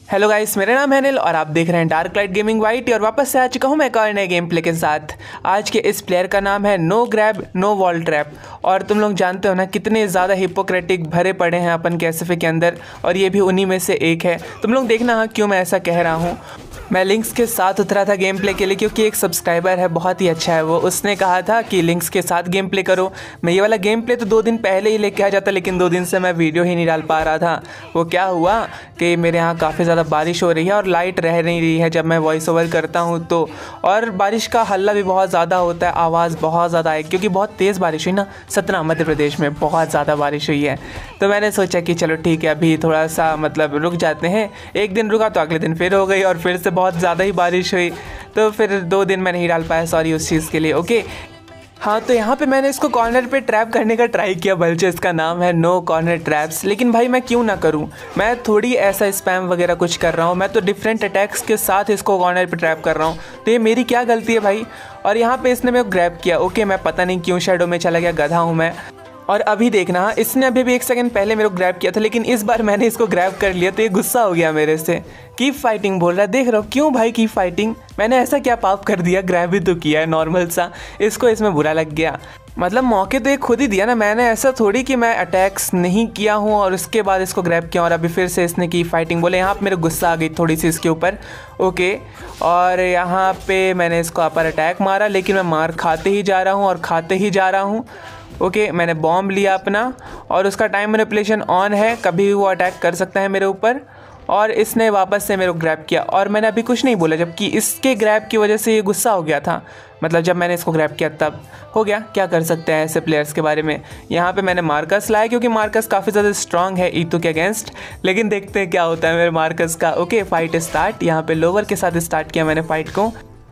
Hello guys, मेरा नाम है अनिल और आप देख रहे हैं डार्क लाइट गेमिंग वाइट। और वापस से आ चुका हूं मैं एक और नए गेम प्ले के साथ। आज के इस प्लेयर का नाम है no grab no wall trap. और तुम लोग जानते हो ना कितने ज़्यादा हिपोक्रेटिक भरे पड़े हैं अपन कैफे के अंदर, और ये भी उन्हीं में से एक है। तुम लोग देखना हाँ क्यों मैं ऐसा कह रहा हूँ। मैं लिंक्स के साथ उतरा था गेम प्ले के लिए क्योंकि एक सब्सक्राइबर है, बहुत ही अच्छा है वो, उसने कहा था कि लिंक्स के साथ गेम प्ले करो। मैं ये वाला गेम प्ले तो 2 दिन पहले ही लेके आ जाता, लेकिन 2 दिन से मैं वीडियो ही नहीं डाल पा रहा था। वो क्या हुआ कि मेरे यहाँ काफ़ी ज़्यादा बारिश हो रही है और लाइट रह नहीं रही है जब मैं वॉइस ओवर करता हूँ तो। और बारिश का हल्ला भी बहुत ज़्यादा होता है, आवाज़ बहुत ज़्यादा है क्योंकि बहुत तेज़ बारिश हुई ना। सतना मध्य प्रदेश में बहुत ज़्यादा बारिश हुई है, तो मैंने सोचा कि चलो ठीक है अभी थोड़ा सा मतलब रुक जाते हैं। एक दिन रुका तो अगले दिन फिर हो गई और फिर से बहुत ज़्यादा ही बारिश हुई, तो फिर 2 दिन मैं नहीं डाल पाया, सॉरी उस चीज़ के लिए। ओके हाँ, तो यहाँ पे मैंने इसको कॉर्नर पे ट्रैप करने का ट्राई किया, बल्कि इसका नाम है नो कॉर्नर ट्रैप्स। लेकिन भाई मैं क्यों ना करूँ, मैं थोड़ी ऐसा स्पैम वगैरह कुछ कर रहा हूँ, मैं तो डिफरेंट अटैक्स के साथ इसको कॉर्नर पे ट्रैप कर रहा हूँ, तो ये मेरी क्या गलती है भाई। और यहाँ पे इसने मेरे को ग्रैब किया। ओके मैं पता नहीं क्यों शैडो में चला गया, गधा हूँ मैं। और अभी देखना, इसने अभी भी 1 सेकंड पहले मेरे को ग्रैब किया था, लेकिन इस बार मैंने इसको ग्रैब कर लिया तो ये गुस्सा हो गया मेरे से। कीप फाइटिंग बोल रहा है, देख रहा हो क्यों भाई कीप फाइटिंग। मैंने ऐसा क्या पाप कर दिया, ग्रैब ही तो किया है नॉर्मल सा, इसको इसमें बुरा लग गया। मतलब मौके तो ये खुद ही दिया ना, मैंने ऐसा थोड़ी कि मैं अटैक्स नहीं किया हूँ और उसके बाद इसको ग्रैब किया और अभी फिर से इसने की फाइटिंग बोले। यहाँ पे मेरे गुस्सा आ गई थोड़ी सी इसके ऊपर। ओके और यहाँ पे मैंने इसको अपर अटैक मारा, लेकिन मैं मार खाते ही जा रहा हूँ और खाते ही जा रहा हूँ। ओके मैंने बॉम्ब लिया अपना और उसका टाइम मैनिपुलेशन ऑन है, कभी भी वो अटैक कर सकता है मेरे ऊपर। और इसने वापस से मेरे को ग्रैब किया और मैंने अभी कुछ नहीं बोला, जबकि इसके ग्रैब की वजह से ये गुस्सा हो गया था। मतलब जब मैंने इसको ग्रैब किया तब हो गया। क्या कर सकते हैं ऐसे प्लेयर्स के बारे में। यहाँ पे मैंने मार्कस लाया क्योंकि मार्कस काफ़ी ज़्यादा स्ट्रांग है ईतू के अगेंस्ट, लेकिन देखते हैं क्या होता है मेरे मार्कस का। ओके फाइट स्टार्ट, यहाँ पे लोवर के साथ स्टार्ट किया मैंने फाइट को।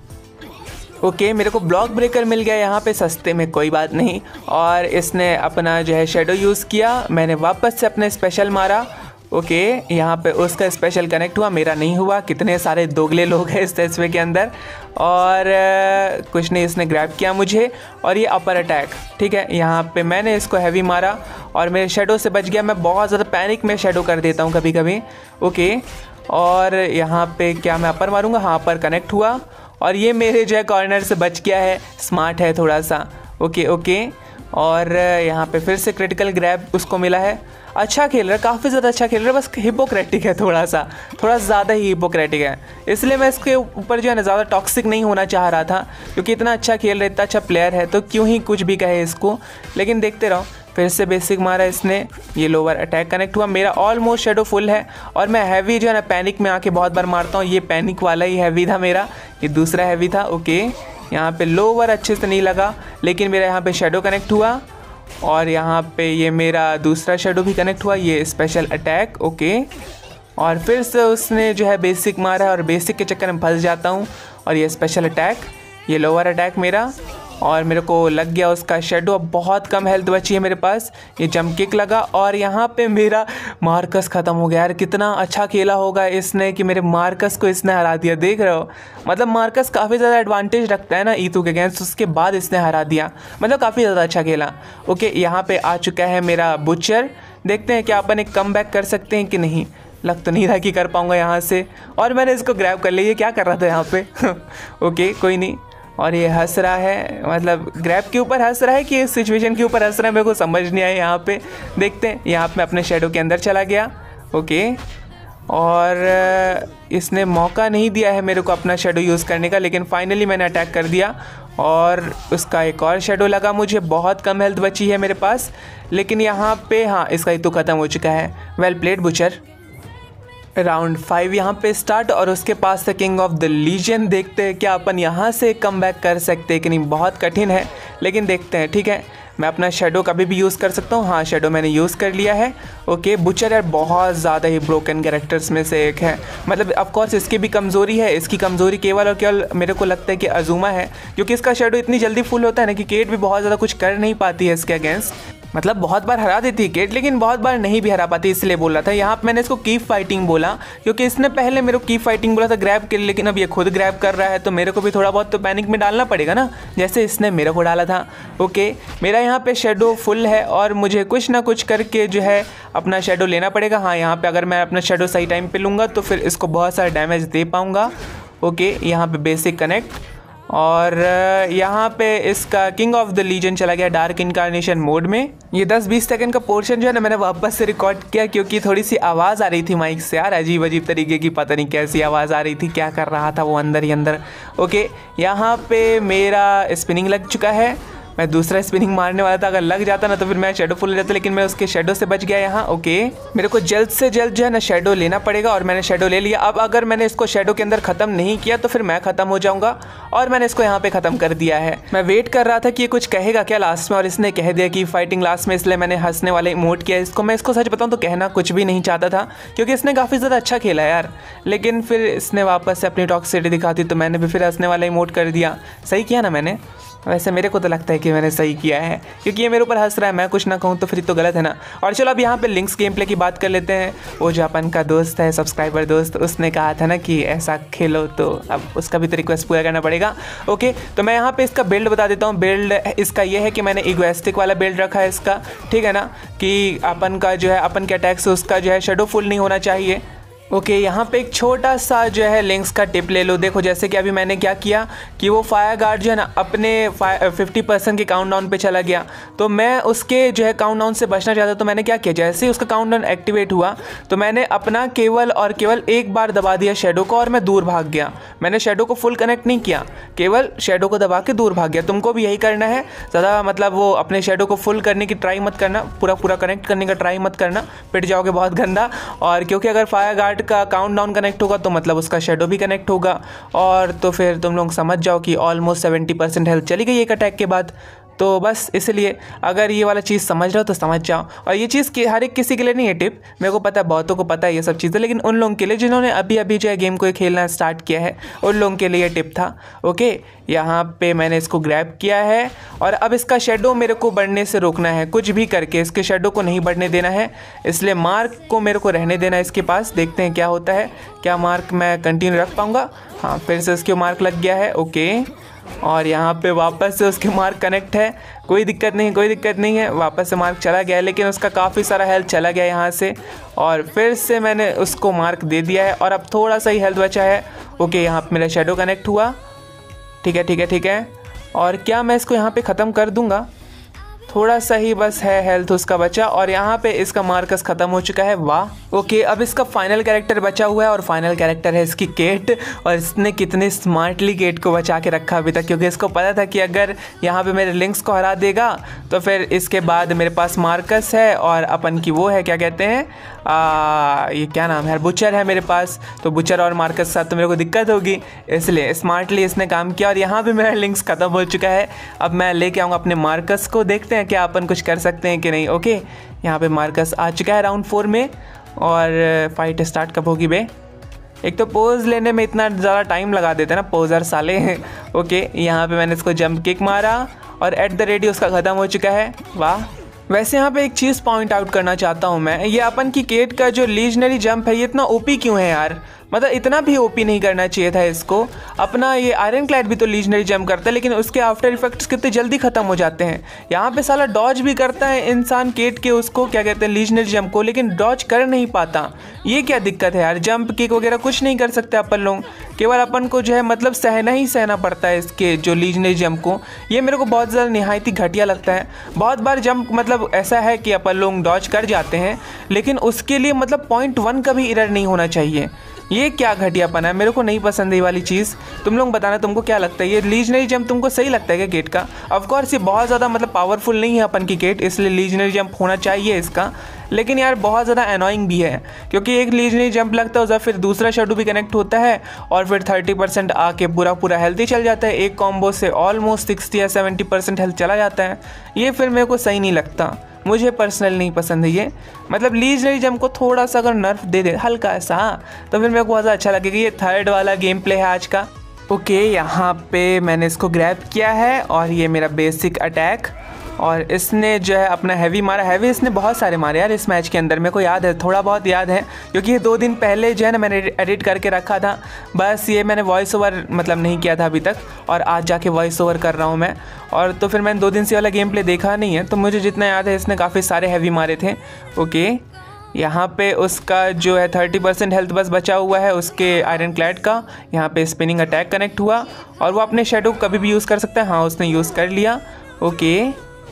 ओके मेरे को ब्लॉक ब्रेकर मिल गया यहाँ पे सस्ते में, कोई बात नहीं। और इसने अपना जो है शेडो यूज़ किया, मैंने वापस से अपने स्पेशल मारा। ओके यहाँ पे उसका स्पेशल कनेक्ट हुआ, मेरा नहीं हुआ। कितने सारे दोगले लोग हैं इस तस्वीर के अंदर। और कुछ नहीं, इसने ग्रैब किया मुझे और ये अपर अटैक, ठीक है। यहाँ पे मैंने इसको हैवी मारा और मेरे शेडो से बच गया। मैं बहुत ज़्यादा पैनिक में शेडो कर देता हूँ कभी कभी। ओके और यहाँ पे क्या मैं अपर मारूँगा, हाँ अपर कनेक्ट हुआ और ये मेरे जो है कॉर्नर से बच गया है, स्मार्ट है थोड़ा सा। ओके और यहाँ पे फिर से क्रिटिकल ग्रैब उसको मिला है। अच्छा खेल रहा है, काफ़ी ज़्यादा अच्छा खेल रहा है, बस हिपोक्रेटिक है थोड़ा ज़्यादा ही हिपोक्रेटिक है। इसलिए मैं इसके ऊपर जो है ना ज़्यादा टॉक्सिक नहीं होना चाह रहा था, क्योंकि इतना अच्छा खेल रहा है, इतना अच्छा प्लेयर है, तो क्यों ही कुछ भी कहे इसको। लेकिन देखते रहो, फिर से बेसिक मारा इसने, ये लोअर अटैक कनेक्ट हुआ। मेरा ऑलमोस्ट शेडो फुल है और मैं हैवी जो है ना पैनिक में आके बहुत बार मारता हूँ। ये पैनिक वाला ही हैवी था मेरा, ये दूसरा हैवी था। ओके यहाँ पे लोअर अच्छे से नहीं लगा, लेकिन मेरा यहाँ पे शेडो कनेक्ट हुआ और यहाँ पे ये मेरा दूसरा शेडो भी कनेक्ट हुआ, ये स्पेशल अटैक। ओके और फिर से उसने जो है बेसिक मारा और बेसिक के चक्कर में फंस जाता हूँ और ये स्पेशल अटैक, ये लोअर अटैक मेरा और मेरे को लग गया उसका शेडो। अब बहुत कम हेल्थ बची है मेरे पास, ये जंप किक लगा और यहाँ पे मेरा मार्कस ख़त्म हो गया। यार कितना अच्छा खेला होगा इसने कि मेरे मार्कस को इसने हरा दिया, देख रहे हो। मतलब मार्कस काफ़ी ज़्यादा एडवांटेज रखता है ना ईतू के अगेंस्ट, उसके बाद इसने हरा दिया, मतलब काफ़ी ज़्यादा अच्छा खेला। ओके यहाँ पे आ चुका है मेरा बुचर, देखते हैं क्या अपन एक कमबैक कर सकते हैं कि नहीं। लग तो नहीं रहा कि कर पाऊँगा यहाँ से, और मैंने इसको ग्रैब कर लिया। ये क्या कर रहा था यहाँ पे ओके कोई नहीं। और ये हंस रहा है, मतलब ग्रैब के ऊपर हंस रहा है कि इस सिचुएशन के ऊपर हंस रहा है, मेरे को समझ नहीं आया यहाँ पे। देखते हैं, यहाँ पे मैं अपने शेडो के अंदर चला गया। ओके और इसने मौका नहीं दिया है मेरे को अपना शेडो यूज़ करने का, लेकिन फाइनली मैंने अटैक कर दिया और उसका एक और शेडो लगा मुझे। बहुत कम हेल्थ बची है मेरे पास, लेकिन यहाँ पे हाँ इसका ही तो ख़त्म हो चुका है। Well played butcher. राउंड 5 यहाँ पे स्टार्ट और उसके पास था किंग ऑफ द लीजन। देखते हैं क्या अपन यहाँ से कम बैक कर सकते हैं कि नहीं, बहुत कठिन है लेकिन देखते हैं। ठीक है मैं अपना शेडो कभी भी यूज़ कर सकता हूँ, हाँ शेडो मैंने यूज़ कर लिया है। ओके बुचर यार बहुत ज़्यादा ही ब्रोकन कैरेक्टर्स में से एक है, मतलब ऑफकोर्स इसकी भी कमज़ोरी है। इसकी कमज़ोरी केवल और केवल मेरे को लगता है कि अजूमा है, क्योंकि इसका शेडो इतनी जल्दी फुल होता है ना कि केट भी बहुत ज़्यादा कुछ कर नहीं पाती है इसके अगेंस्ट। मतलब बहुत बार हरा देती है केट, लेकिन बहुत बार नहीं भी हरा पाती, इसलिए बोल रहा था। यहाँ पे मैंने इसको कीप फाइटिंग बोला क्योंकि इसने पहले मेरे को कीप फाइटिंग बोला था ग्रैब के लिए, लेकिन अब ये खुद ग्रैब कर रहा है तो मेरे को भी थोड़ा बहुत तो पैनिक में डालना पड़ेगा ना, जैसे इसने मेरे को डाला था। ओके, मेरा यहाँ पे शेडो फुल है और मुझे कुछ ना कुछ करके जो है अपना शेडो लेना पड़ेगा। हाँ, यहाँ पे अगर मैं अपना शेडो सही टाइम पे लूँगा तो फिर इसको बहुत सारा डैमेज दे पाऊँगा। ओके, यहाँ पे बेसिक कनेक्ट, और यहाँ पे इसका किंग ऑफ द लीजन चला गया डार्क इनकारनेशन मोड में। ये 10-20 सेकंड का पोर्शन जो है ना मैंने वापस से रिकॉर्ड किया क्योंकि थोड़ी सी आवाज़ आ रही थी माइक से यार, अजीब अजीब तरीके की, पता नहीं कैसी आवाज़ आ रही थी, क्या कर रहा था वो अंदर ही अंदर। ओके, यहाँ पे मेरा स्पिनिंग लग चुका है, मैं दूसरा स्पिनिंग मारने वाला था, अगर लग जाता ना तो फिर मैं शेडो फुल हो जाता, लेकिन मैं उसके शेडो से बच गया यहाँ। ओके, मेरे को जल्द से जल्द जो है ना शेडो लेना पड़ेगा और मैंने शेडो ले लिया। अब अगर मैंने इसको शेडो के अंदर ख़त्म नहीं किया तो फिर मैं ख़त्म हो जाऊँगा, और मैंने इसको यहाँ पे ख़त्म कर दिया है। मैं वेट कर रहा था कि ये कुछ कहेगा क्या लास्ट में, और इसने कह दिया कि फाइटिंग लास्ट में, इसलिए मैंने हंसने वाले इमोट किया इसको। मैं इसको सच बताऊँ तो कहना कुछ भी नहीं चाहता था क्योंकि इसने काफ़ी ज़्यादा अच्छा खेला यार, लेकिन फिर इसने वापस से अपनी टॉक्सिसिटी दिखाती तो मैंने भी फिर हंसने वाला इमोट कर दिया। सही किया ना मैंने? वैसे मेरे को तो लगता है कि मैंने सही किया है क्योंकि ये मेरे ऊपर हंस रहा है, मैं कुछ ना कहूँ तो फिर तो गलत है ना। और चलो अब यहाँ पे लिंक्स गेम प्ले की बात कर लेते हैं। वो जो अपन का दोस्त है, सब्सक्राइबर दोस्त, उसने कहा था ना कि ऐसा खेलो, तो अब उसका भी तो रिक्वेस्ट पूरा करना पड़ेगा। ओके, तो मैं यहाँ पे इसका बिल्ड बता देता हूँ। बिल्ड इसका ये है कि मैंने इगोइस्टिक वाला बिल्ड रखा है इसका, ठीक है ना, कि अपन का जो है अपन के अटैक से उसका जो है शेडो फुल नहीं होना चाहिए। ओके, यहाँ पे एक छोटा सा जो है लिंक्स का टिप ले लो। देखो जैसे कि अभी मैंने क्या किया कि वो फायर गार्ड जो है ना अपने 50% के काउंटडाउन पे चला गया, तो मैं उसके जो है काउंटडाउन से बचना चाहता, तो मैंने क्या किया, जैसे ही उसका काउंटडाउन एक्टिवेट हुआ तो मैंने अपना केवल और केवल एक बार दबा दिया शेडो को और मैं दूर भाग गया। मैंने शेडो को फुल कनेक्ट नहीं किया, केवल शेडो को दबा के दूर भाग गया। तुमको भी यही करना है, ज़्यादा मतलब वो अपने शेडो को फुल करने की ट्राई मत करना, पूरा कनेक्ट करने का ट्राई मत करना, पिट जाओगे बहुत गंदा। और क्योंकि अगर फायर गार्ड का काउंटडाउन कनेक्ट होगा तो मतलब उसका शेडो भी कनेक्ट होगा, और तो फिर तुम लोग समझ जाओ कि ऑलमोस्ट 70% हेल्थ चली गई एक अटैक के बाद। तो बस इसलिए अगर ये वाला चीज़ समझ रहे हो तो समझ जाओ। और ये चीज़ हर एक किसी के लिए नहीं है टिप, मेरे को पता है बहुतों को पता है ये सब चीज़ें, लेकिन उन लोगों के लिए जिन्होंने अभी अभी जो है गेम को खेलना स्टार्ट किया है उन लोगों के लिए ये टिप था। ओके, यहाँ पे मैंने इसको ग्रैब किया है और अब इसका शेडो मेरे को बढ़ने से रोकना है, कुछ भी करके इसके शेडो को नहीं बढ़ने देना है, इसलिए मार्क को मेरे को रहने देना है इसके पास। देखते हैं क्या होता है, क्या मार्क मैं कंटिन्यू रख पाऊँगा। हाँ, फिर से उसके मार्क लग गया है। ओके, और यहाँ पे वापस से उसके मार्क कनेक्ट है, कोई दिक्कत नहीं, कोई दिक्कत नहीं है, वापस से मार्क चला गया है, लेकिन उसका काफ़ी सारा हेल्थ चला गया यहाँ से, और फिर से मैंने उसको मार्क दे दिया है और अब थोड़ा सा ही हेल्थ बचा है। ओके, यहाँ पे मेरा शेडो कनेक्ट हुआ, ठीक है ठीक है ठीक है, और क्या मैं इसको यहाँ पे ख़त्म कर दूँगा, थोड़ा सा ही बस है हेल्थ उसका बचा, और यहाँ पे इसका मार्कस ख़त्म हो चुका है। वाह। ओके, अब इसका फाइनल कैरेक्टर बचा हुआ है और फाइनल कैरेक्टर है इसकी केट, और इसने कितने स्मार्टली केट को बचा के रखा अभी तक, क्योंकि इसको पता था कि अगर यहाँ पे मेरे लिंक्स को हरा देगा तो फिर इसके बाद मेरे पास मार्कस है और अपन की वो है, क्या कहते हैं, ये क्या नाम है, बुचर है मेरे पास, तो बुचर और मार्कस के साथ तो मेरे को दिक्कत होगी, इसलिए स्मार्टली इसने काम किया। और यहाँ पर मेरा लिंक्स ख़त्म हो चुका है, अब मैं लेके आऊँगा अपने मार्कस को, देखते हैं क्या अपन कुछ कर सकते हैं कि नहीं। ओके, यहाँ पे मार्कस आ चुका है राउंड 4 में, और फाइट स्टार्ट कब होगी बे, एक तो पोज लेने में इतना ज़्यादा टाइम लगा देते हैं ना पोजर साले। ओके, यहाँ पे मैंने इसको जंप किक मारा और एट द रेडी उसका ख़त्म हो चुका है। वाह। वैसे यहाँ पे एक चीज़ पॉइंट आउट करना चाहता हूँ मैं, ये अपन की केट का जो लीजनरी जंप है ये इतना ओपी क्यों है यार, मतलब इतना भी ओपी नहीं करना चाहिए था इसको। अपना ये आयरन क्लैड भी तो लीजनरी जंप करता है, लेकिन उसके आफ्टर इफेक्ट्स कितने जल्दी ख़त्म हो जाते हैं। यहाँ पे साला डॉज भी करता है इंसान केट के उसको क्या कहते हैं लीजनरी जंप को, लेकिन डॉज कर नहीं पाता, ये क्या दिक्कत है यार। जंप किक वगैरह कुछ नहीं कर सकते अपन लोग, केवल अपन को जो है मतलब सहना ही सहना पड़ता है इसके जो लीजनरी जंप को। ये मेरे को बहुत ज़्यादा निहायती घटिया लगता है। बहुत बार जंप मतलब ऐसा है कि अपन लोग डॉज कर जाते हैं, लेकिन उसके लिए मतलब 0.1 का भी एरर नहीं होना चाहिए। ये क्या घटियापन है, मेरे को नहीं पसंद ये वाली चीज़। तुम लोग बताना तुमको क्या लगता है, ये लीजनरी जंप तुमको सही लगता है क्या केट का? ऑफ कोर्स ये बहुत ज़्यादा मतलब पावरफुल नहीं है अपन की केट, इसलिए लीजनरी जंप होना चाहिए इसका, लेकिन यार बहुत ज़्यादा एनॉइंग भी है, क्योंकि एक लीजनरी जंप लगता है फिर दूसरा शेडो भी कनेक्ट होता है और फिर 30% आके पूरा हेल्थ ही चल जाता है। एक कॉम्बो से ऑलमोस्ट 60 या 70% हेल्थ चला जाता है। ये फिर मेरे को सही नहीं लगता, मुझे पर्सनल नहीं पसंद है ये। मतलब लीजनरी जंप को थोड़ा सा अगर नर्फ दे दे हल्का सा, तो फिर मेरे को बहुत अच्छा लगेगा। ये थर्ड वाला गेम प्ले है आज का। ओके, यहाँ पे मैंने इसको ग्रैब किया है और ये मेरा बेसिक अटैक, और इसने जो है अपना हैवी मारा। हैवी इसने बहुत सारे मारे यार इस मैच के अंदर, मेरे को याद है, थोड़ा बहुत याद है, क्योंकि ये 2 दिन पहले जो है ना मैंने एडिट करके रखा था। बस ये मैंने वॉइस ओवर मतलब नहीं किया था अभी तक, और आज जाके वॉइस ओवर कर रहा हूँ मैं। और तो फिर मैंने 2 दिन से वाला गेम प्ले देखा नहीं है, तो मुझे जितना याद है इसने काफ़ी सारे हैवी मारे थे। ओके, यहाँ पे उसका जो है 30% हेल्थ बस बचा हुआ है उसके आयरन क्लैड का। यहाँ पे स्पिनिंग अटैक कनेक्ट हुआ और वो अपने शेडो कभी भी यूज़ कर सकता है। हाँ, उसने यूज़ कर लिया। ओके,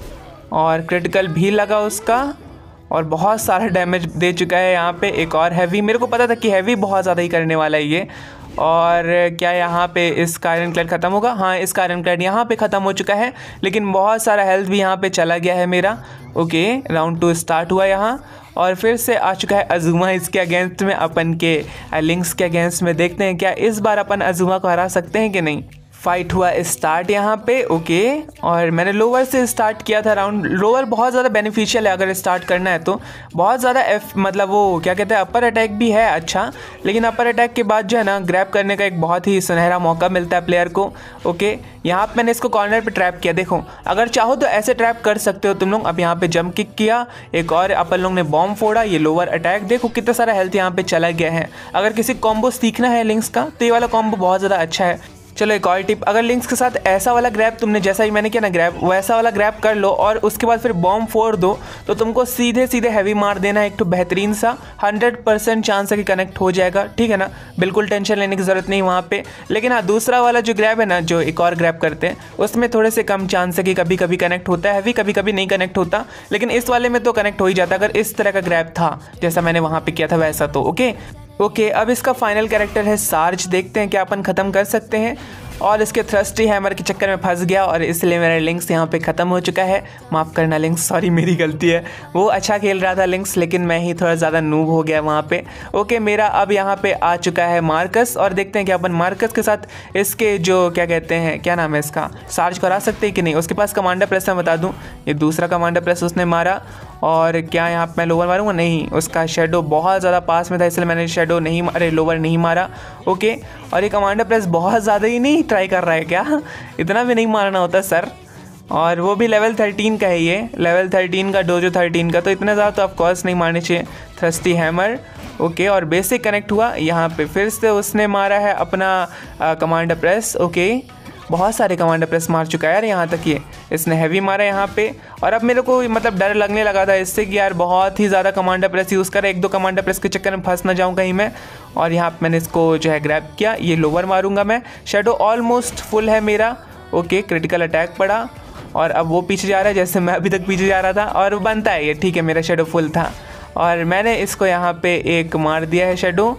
और क्रिटिकल भी लगा उसका और बहुत सारा डैमेज दे चुका है। यहाँ पे एक और हैवी, मेरे को पता था कि हैवी बहुत ज़्यादा ही करने वाला है ये। और क्या यहाँ पे इसका आयरन क्लैड ख़त्म होगा? हाँ, इसका आयरन क्लैड यहाँ पे ख़त्म हो चुका है, लेकिन बहुत सारा हेल्थ भी यहाँ पे चला गया है मेरा। ओके, राउंड 2 स्टार्ट हुआ यहाँ और फिर से आ चुका है अज़ुमा इसके अगेंस्ट में, अपन के लिंक्स के अगेंस्ट में। देखते हैं क्या इस बार अपन अज़ुमा को हरा सकते हैं कि नहीं। फाइट हुआ स्टार्ट यहाँ पे। ओके, और मैंने लोअर से स्टार्ट किया था राउंड। लोअर बहुत ज़्यादा बेनिफिशियल है अगर स्टार्ट करना है तो। बहुत ज़्यादा मतलब वो क्या कहते हैं, अपर अटैक भी है अच्छा, लेकिन अपर अटैक के बाद जो है ना ग्रैब करने का एक बहुत ही सुनहरा मौका मिलता है प्लेयर को। ओके, यहाँ पर मैंने इसको कॉर्नर पे ट्रैप किया। देखो, अगर चाहो तो ऐसे ट्रैप कर सकते हो तुम लोग। अब यहाँ पे जंप किक किया, एक और अपन लोग ने बॉम्ब फोड़ा, ये लोअर अटैक। देखो कितना सारा हेल्थ यहाँ पे चला गया है। अगर किसी कॉम्बो सीखना है लिंक्स का तो ये वाला कॉम्बो बहुत ज़्यादा अच्छा है। चलो एक और टिप, अगर लिंक्स के साथ ऐसा वाला ग्रैब तुमने, जैसा ही मैंने किया ना ग्रैब, वैसा वाला ग्रैब कर लो और उसके बाद फिर बॉम्ब फोड़ दो, तो तुमको सीधे सीधे हैवी मार देना है। एक तो बेहतरीन सा 100% चांस है कि कनेक्ट हो जाएगा, ठीक है ना, बिल्कुल टेंशन लेने की ज़रूरत नहीं वहाँ पे। लेकिन हाँ, दूसरा वाला जो ग्रैब है ना, जो एक और ग्रैब करते हैं, उसमें थोड़े से कम चांस है कि कभी कभी कनेक्ट होता है हैवी, कभी कभी नहीं कनेक्ट होता। लेकिन इस वाले में तो कनेक्ट हो ही जाता अगर इस तरह का ग्रैब था जैसा मैंने वहाँ पर किया था वैसा तो। ओके, अब इसका फाइनल कैरेक्टर है सार्ज। देखते हैं क्या अपन ख़त्म कर सकते हैं। और इसके थ्रस्टी हैमर के चक्कर में फंस गया और इसलिए मेरा लिंक्स यहाँ पे ख़त्म हो चुका है। माफ़ करना लिंक्स, सॉरी मेरी गलती है। वो अच्छा खेल रहा था लिंक्स, लेकिन मैं ही थोड़ा ज़्यादा नूब हो गया वहाँ पे। ओके, मेरा अब यहाँ पे आ चुका है मार्कस और देखते हैं कि अपन मार्कस के साथ इसके जो क्या कहते हैं, क्या नाम है इसका, सार्ज करा सकते हैं कि नहीं। उसके पास कमांडर प्रेस मैं बता दूँ, ये दूसरा कमांडर प्रेस उसने मारा। और क्या यहाँ पे मैं लोवर मारूंगा? नहीं, उसका शेडो बहुत ज़्यादा पास में था इसलिए मैंने शेडो नहीं मारे, लोवर नहीं मारा। ओके, और ये कमांडर प्रेस बहुत ज़्यादा ही नहीं ट्राई कर रहा है क्या? इतना भी नहीं मारना होता सर। और वो भी लेवल 13 का है, ये लेवल 13 का, डोजो 13 का, तो इतना ज़्यादा तो ऑफकोर्स नहीं मारने चाहिए। Thirsty hammer. ओके, और बेसिक कनेक्ट हुआ। यहाँ पे फिर से उसने मारा है अपना कमांडर प्रेस। ओके, बहुत सारे कमांडर प्रेस मार चुका है यार यहाँ तक ये। इसने हैवी मारा यहाँ पे और अब मेरे को मतलब डर लगने लगा था इससे कि यार बहुत ही ज़्यादा कमांडर प्रेस यूज़ करे, 1-2 कमांडर प्रेस के चक्कर में फंस ना जाऊँ कहीं मैं। और यहाँ पे मैंने इसको जो है ग्रैब किया, ये लोवर मारूंगा मैं। शेडो ऑलमोस्ट फुल है मेरा। ओके, क्रिटिकल अटैक पड़ा और अब वो पीछे जा रहा है जैसे मैं अभी तक पीछे जा रहा था, और बनता है ये, ठीक है, मेरा शेडो फुल था और मैंने इसको यहाँ पे एक मार दिया है शेडो।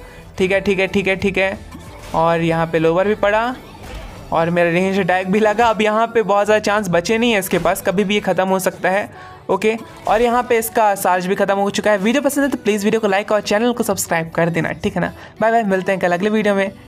ठीक है। और यहाँ पे लोवर भी पड़ा और मेरा रेंज अटैक भी लगा। अब यहाँ पे बहुत ज़्यादा चांस बचे नहीं है इसके पास, कभी भी ये ख़त्म हो सकता है। ओके, और यहाँ पे इसका चार्ज भी ख़त्म हो चुका है। वीडियो पसंद है तो प्लीज़ वीडियो को लाइक और चैनल को सब्सक्राइब कर देना, ठीक है ना। बाय बाय, मिलते हैं कल अगले वीडियो में।